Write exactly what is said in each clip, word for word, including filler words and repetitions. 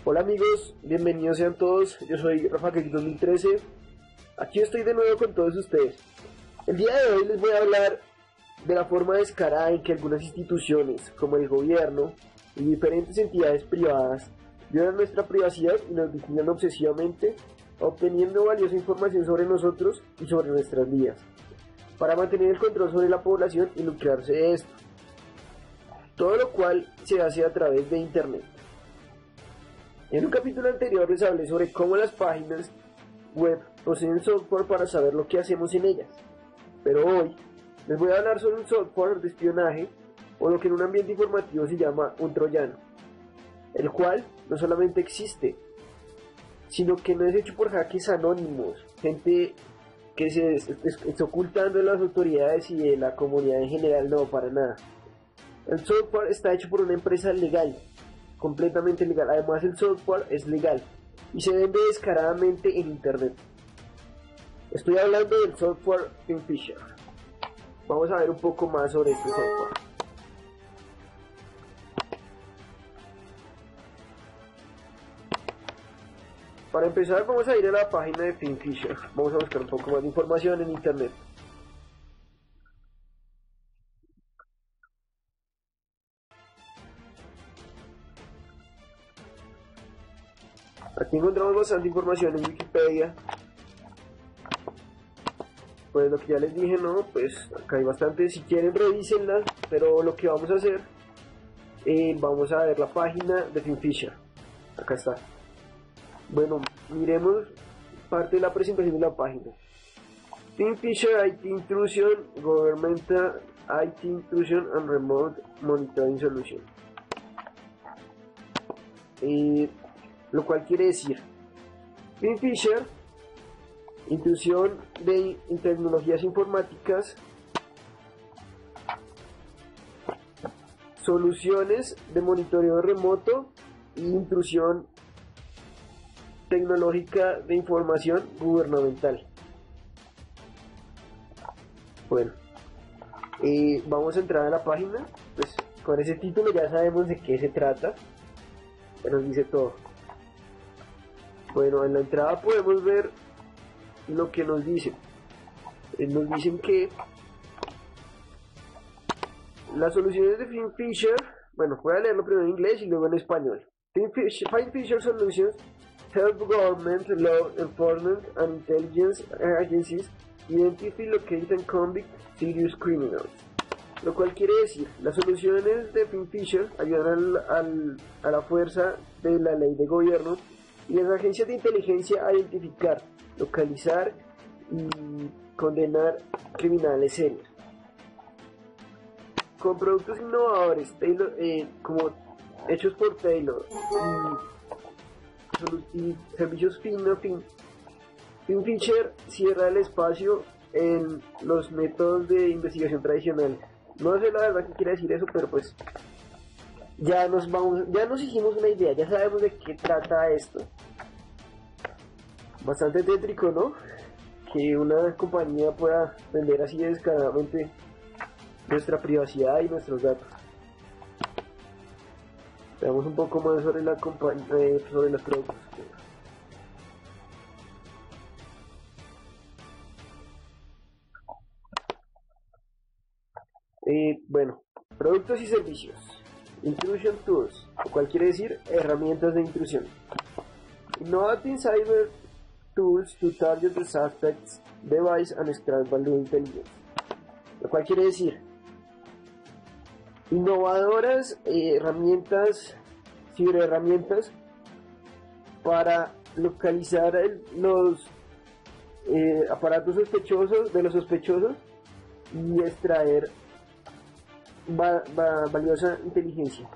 Hola amigos, bienvenidos sean todos, yo soy Rafa Cake dos mil trece, aquí estoy de nuevo con todos ustedes. El día de hoy les voy a hablar de la forma descarada en que algunas instituciones, como el gobierno y diferentes entidades privadas, violan nuestra privacidad y nos vigilan obsesivamente, obteniendo valiosa información sobre nosotros y sobre nuestras vidas, para mantener el control sobre la población y lucrarse de esto. Todo lo cual se hace a través de internet. En un capítulo anterior les hablé sobre cómo las páginas web poseen software para saber lo que hacemos en ellas. Pero hoy les voy a hablar sobre un software de espionaje, o lo que en un ambiente informativo se llama un troyano, el cual no solamente existe, sino que no es hecho por hackers anónimos, gente que se está ocultando de las autoridades y de la comunidad en general, no, para nada. El software está hecho por una empresa legal, completamente legal. Además, el software es legal y se vende descaradamente en internet. Estoy hablando del software Finfisher. Vamos a ver un poco más sobre este software. Para empezar, vamos a ir a la página de Finfisher. Vamos a buscar un poco más de información en internet. Aquí encontramos bastante información en Wikipedia. Pues lo que ya les dije, no, pues acá hay bastante, si quieren revísenlas, pero lo que vamos a hacer, eh, vamos a ver la página de Finfisher. Acá está. Bueno, miremos parte de la presentación de la página. Finfisher I T Intrusion, Governmental I T Intrusion and Remote Monitoring Solution. Eh, lo cual quiere decir, Finfisher, intrusión de en tecnologías informáticas, soluciones de monitoreo remoto e intrusión tecnológica de información gubernamental. Bueno, eh, vamos a entrar a la página. Pues con ese título ya sabemos de qué se trata, nos dice todo. Bueno, en la entrada podemos ver lo que nos dicen. Eh, nos dicen que las soluciones de Finfisher, bueno, voy a leerlo primero en inglés y luego en español. Finfisher, Finfisher Solutions help government, law enforcement and intelligence agencies identify, locate and convict serious criminals. Lo cual quiere decir, las soluciones de Finfisher ayudan al, al, a la fuerza de la ley de gobierno y las agencias de inteligencia a identificar, localizar y condenar criminales serios. Con productos innovadores, Taylor, eh, como hechos por Taylor y, y servicios fin a fin, Finfisher cierra el espacio en los métodos de investigación tradicional. No sé la verdad qué quiere decir eso, pero pues ya nos vamos, ya nos hicimos una idea, ya sabemos de qué trata esto. Bastante tétrico, ¿no? Que una compañía pueda vender así descaradamente nuestra privacidad y nuestros datos. Veamos un poco más sobre la compañía, eh, sobre los productos. Eh, bueno, productos y servicios. Intrusion Tools, lo cual quiere decir herramientas de intrusión. Innovative Cyber Tools to target the suspect's device and extract value intelligence. Lo cual quiere decir innovadoras eh, herramientas, ciberherramientas para localizar el, los eh, aparatos sospechosos de los sospechosos y extraer va, va, valiosa inteligencia,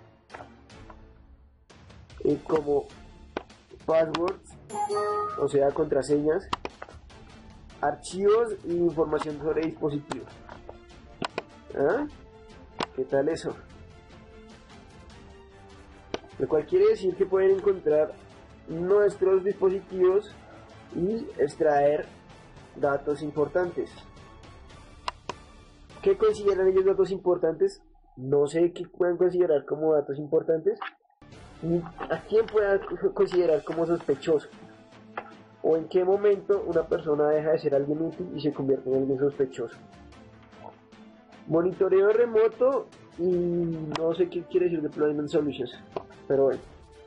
eh, como passwords, o sea, contraseñas, archivos e información sobre dispositivos. ¿Ah? ¿Qué tal eso? Lo cual quiere decir que pueden encontrar nuestros dispositivos y extraer datos importantes. ¿Qué consideran ellos datos importantes? No sé qué pueden considerar como datos importantes, a quién pueda considerar como sospechoso, o en qué momento una persona deja de ser alguien útil y se convierte en alguien sospechoso. Monitoreo remoto y no sé qué quiere decir Deployment Solutions, pero bueno.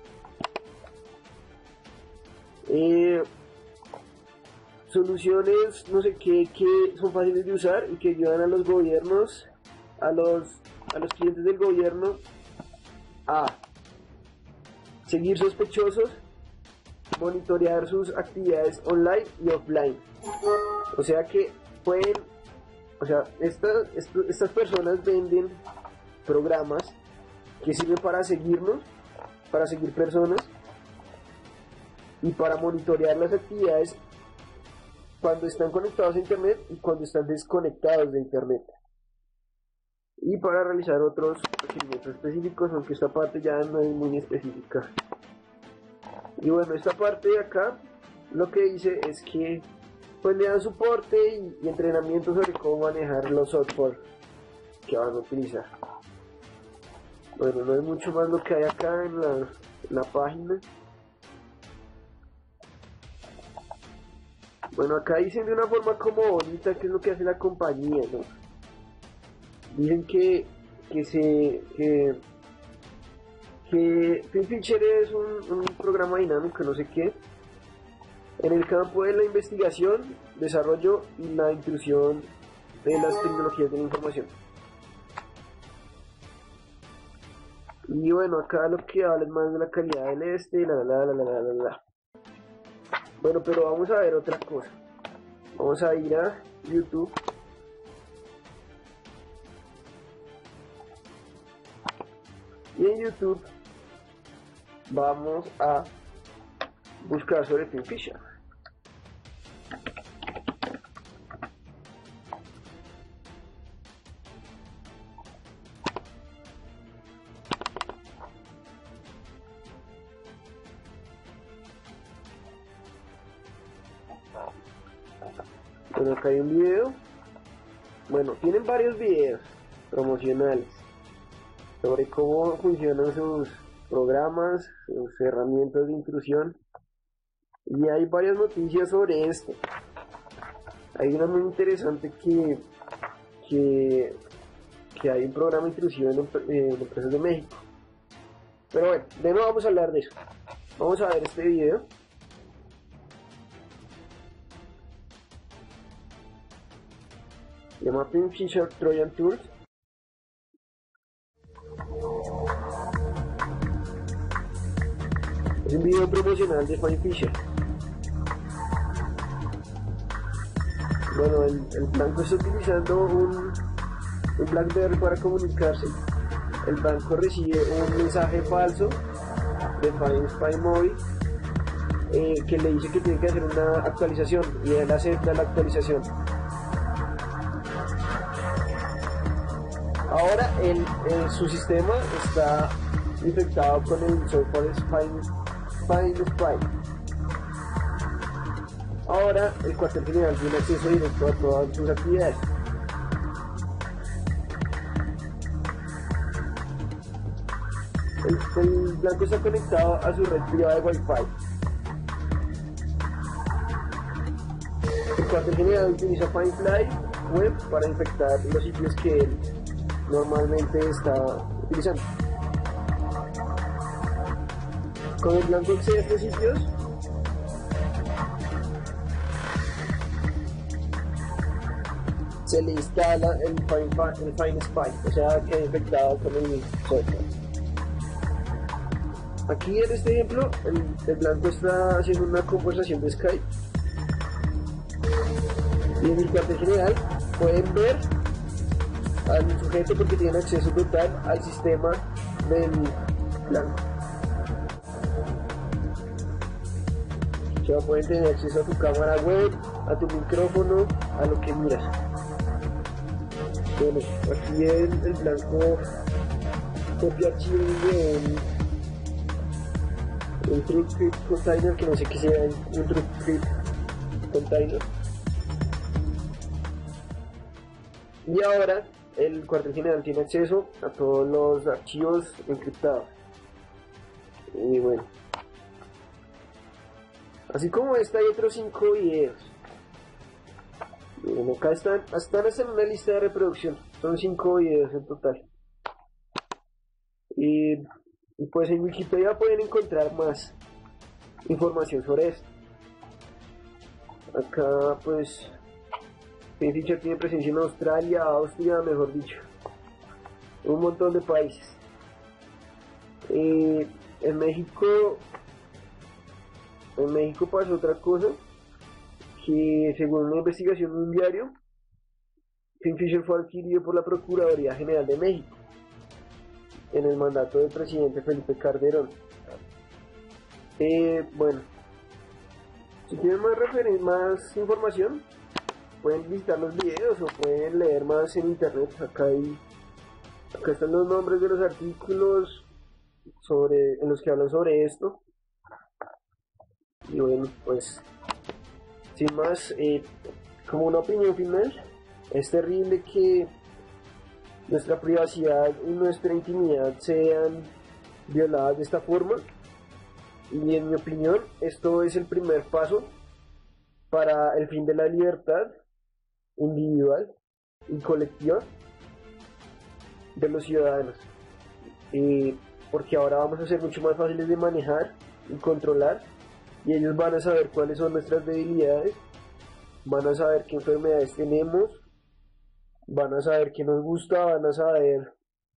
Eh, soluciones, no sé qué, que son fáciles de usar y que ayudan a los gobiernos, a los, a los clientes del gobierno a seguir sospechosos, monitorear sus actividades online y offline. O sea que pueden, o sea, estas, estas personas venden programas que sirven para seguirnos, para seguir personas y para monitorear las actividades cuando están conectados a internet y cuando están desconectados de internet, y para realizar otros requerimientos específicos, aunque esta parte ya no es muy específica. Y bueno, esta parte de acá lo que dice es que pues le dan soporte y, y entrenamiento sobre cómo manejar los software que van a utilizar. Bueno, no es mucho más lo que hay acá en la, en la página. Bueno, acá dicen de una forma como bonita qué es lo que hace la compañía, ¿no? Dicen que que se que que FinFisher es un, un programa dinámico, no sé qué, en el campo de la investigación, desarrollo y la intrusión de las tecnologías de la información. Y bueno, acá lo que habla es más de la calidad del este, la la la la la la la. Bueno, pero vamos a ver otra cosa. Vamos a ir a YouTube. Y en YouTube vamos a buscar sobre FinFisher. Bueno, acá hay un video. Bueno, tienen varios videos promocionales sobre cómo funcionan sus programas, sus herramientas de intrusión, y hay varias noticias sobre esto. Hay una muy interesante que que, que hay un programa de intrusión en, en empresas de México. Pero bueno, de nuevo vamos a hablar de eso. Vamos a ver este video. Se llama FinFisher Trojan Tools. Es un video promocional de FinFisher. Bueno, el, el banco está utilizando un, un BlackBerry para comunicarse. El banco recibe un mensaje falso de FineSpy Móvil eh, que le dice que tiene que hacer una actualización, y él acepta la actualización. Ahora el, el, su sistema está infectado con el software FineSpy. Ahora el cuartel general tiene acceso directo a todas sus actividades. El, el blanco está conectado a su red privada de Wi-Fi. El cuartel general utiliza FineFly Web para infectar los sitios que él normalmente está utilizando. Cuando el blanco accede a estos sitios, se le instala el FineSpy, o sea, queda infectado con el software. Aquí en este ejemplo, el, el blanco está haciendo una conversación de Skype, y en el cuartel general pueden ver al sujeto porque tiene acceso total al sistema del blanco. O sea, pueden tener acceso a tu cámara web, a tu micrófono, a lo que miras. Bueno, aquí el, el blanco copia archivos de un, un TrueCrypt container, que no sé qué sea un TrueCrypt container. Y ahora el cuartel general tiene acceso a todos los archivos encriptados. Y bueno, así como esta hay otros cinco videos. Bueno, acá están, están hasta en una lista de reproducción. Son cinco videos en total. Y, y pues en Wikipedia pueden encontrar más información sobre esto. Acá pues Finfisher tiene presencia en Australia, Austria, mejor dicho, un montón de países. Eh, en México, en México pasó otra cosa, que según una investigación de un diario, Finfisher fue adquirido por la Procuraduría General de México en el mandato del presidente Felipe Calderón. Eh, bueno, si quieren más referen más información, pueden visitar los videos o pueden leer más en internet. Acá hay, acá están los nombres de los artículos sobre, en los que hablan sobre esto. Y bueno, pues sin más, eh, como una opinión final, es terrible que nuestra privacidad y nuestra intimidad sean violadas de esta forma. Y en mi opinión, esto es el primer paso para el fin de la libertad individual y colectiva de los ciudadanos. Eh, porque ahora vamos a ser mucho más fáciles de manejar y controlar, y ellos van a saber cuáles son nuestras debilidades, van a saber qué enfermedades tenemos, van a saber qué nos gusta, van a saber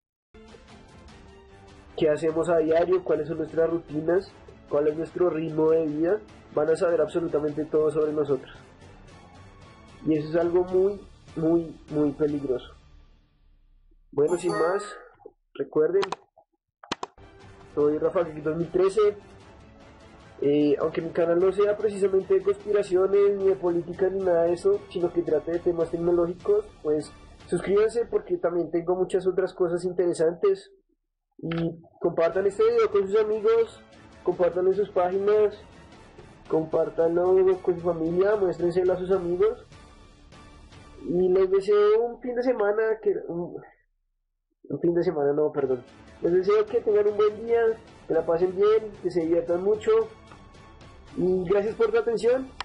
qué hacemos a diario, cuáles son nuestras rutinas, cuál es nuestro ritmo de vida, van a saber absolutamente todo sobre nosotros. Y eso es algo muy, muy, muy peligroso. Bueno, sin más, recuerden, soy Rafa Geek dos mil trece. Eh, aunque mi canal no sea precisamente de conspiraciones, ni de política, ni nada de eso, sino que trate de temas tecnológicos, pues suscríbanse porque también tengo muchas otras cosas interesantes. Y compartan este video con sus amigos, compartanlo en sus páginas, compártanlo con su familia, muéstrenselo a sus amigos. Y les deseo un fin de semana, que un, un fin de semana no, perdón. Les deseo que tengan un buen día, que la pasen bien, que se diviertan mucho. Y gracias por tu atención.